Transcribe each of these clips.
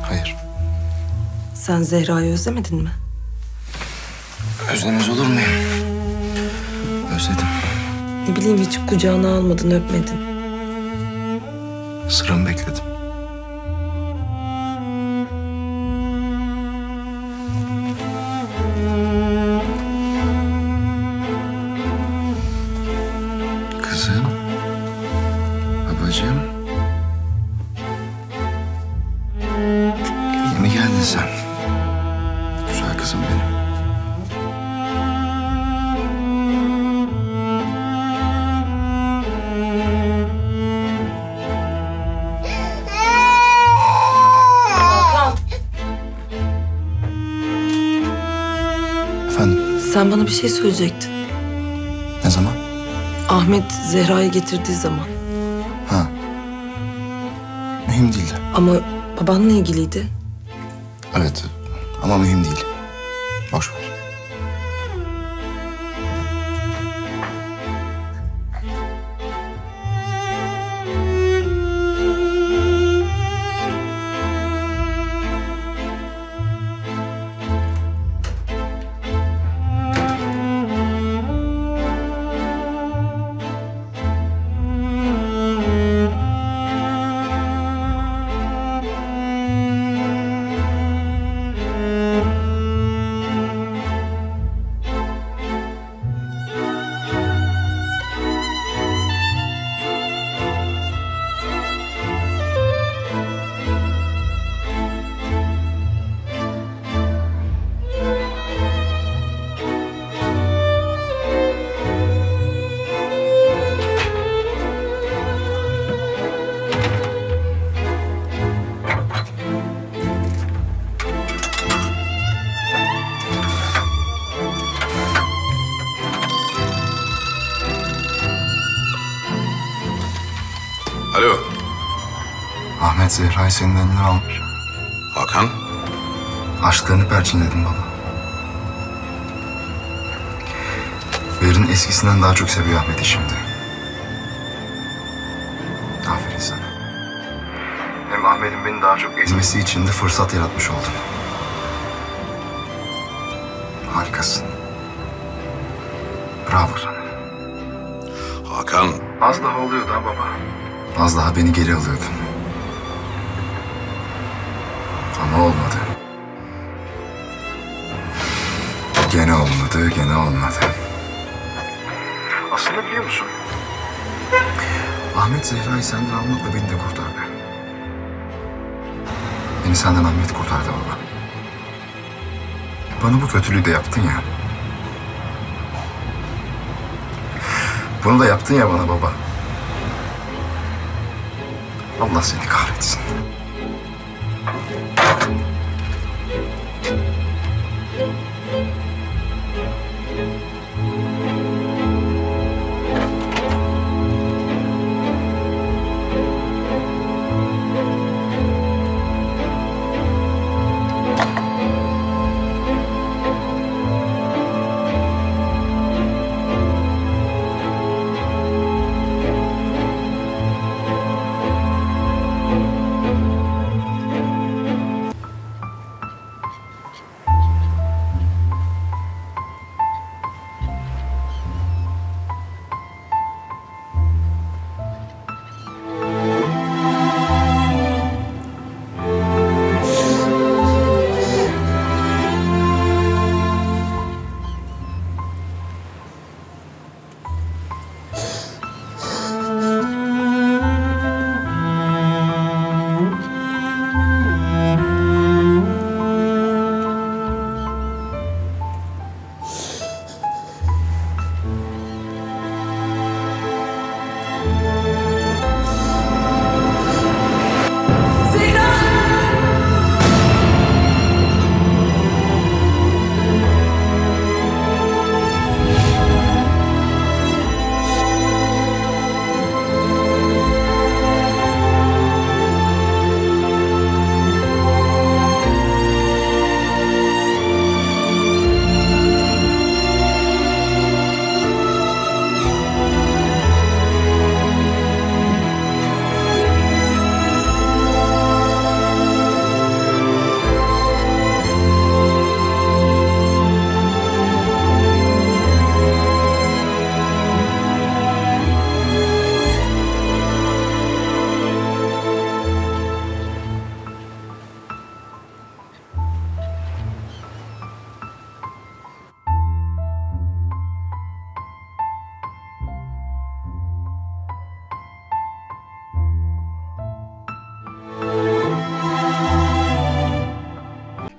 Hayır. Sen Zehra'yı özlemedin mi? Özlemez olur muyum? Özledim. Ne bileyim, hiç kucağına almadın, öpmedin. Sıramı bekledim. Kızım. Babacığım. Yine mi geldin sen? Güzel kızım benim. Efendim? Sen bana bir şey söyleyecektin. Ne zaman? Ahmet Zehra'yı getirdiği zaman. Ha. Mühim değildi. Ama babanla ilgiliydi. Evet ama mühim değil. Boş ver. Alo. Ahmet Zehra'yı senin elinden almış. Hakan. Aşklarını perçinledin baba. Berin eskisinden daha çok seviyor Ahmet'i şimdi. Aferin sana. Hem Ahmet'in beni daha çok ezmesi için de fırsat yaratmış oldun. Harikasın. Bravo sana. Hakan. Az daha oluyordu ha baba. Az daha beni geri alıyordun. Ama olmadı. Gene olmadı, gene olmadı. Aslında biliyor musun? Ahmet Zehra'yı senden almakla beni de kurtardı. Beni senden Ahmet kurtardı baba. Bana bu kötülüğü de yaptın ya. Bunu da yaptın ya bana baba. Allah seni kahretsin.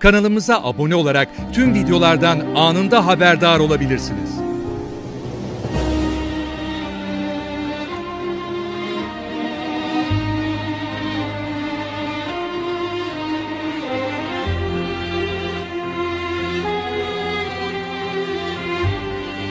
Kanalımıza abone olarak tüm videolardan anında haberdar olabilirsiniz.